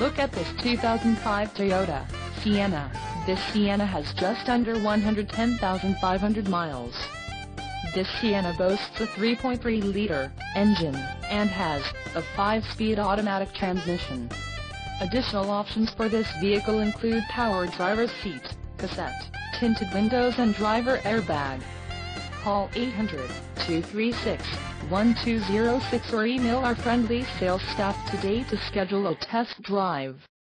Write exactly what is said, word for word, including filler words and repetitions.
look at this two thousand five Toyota Sienna. This Sienna has just under one hundred ten thousand five hundred miles. This Sienna boasts a three point three liter engine, and has a five speed automatic transmission. Additional options for this vehicle include power driver's seat, cassette, tinted windows and driver airbag. Call eight hundred, two three six, one two zero six or email our friendly sales staff today to schedule a test drive.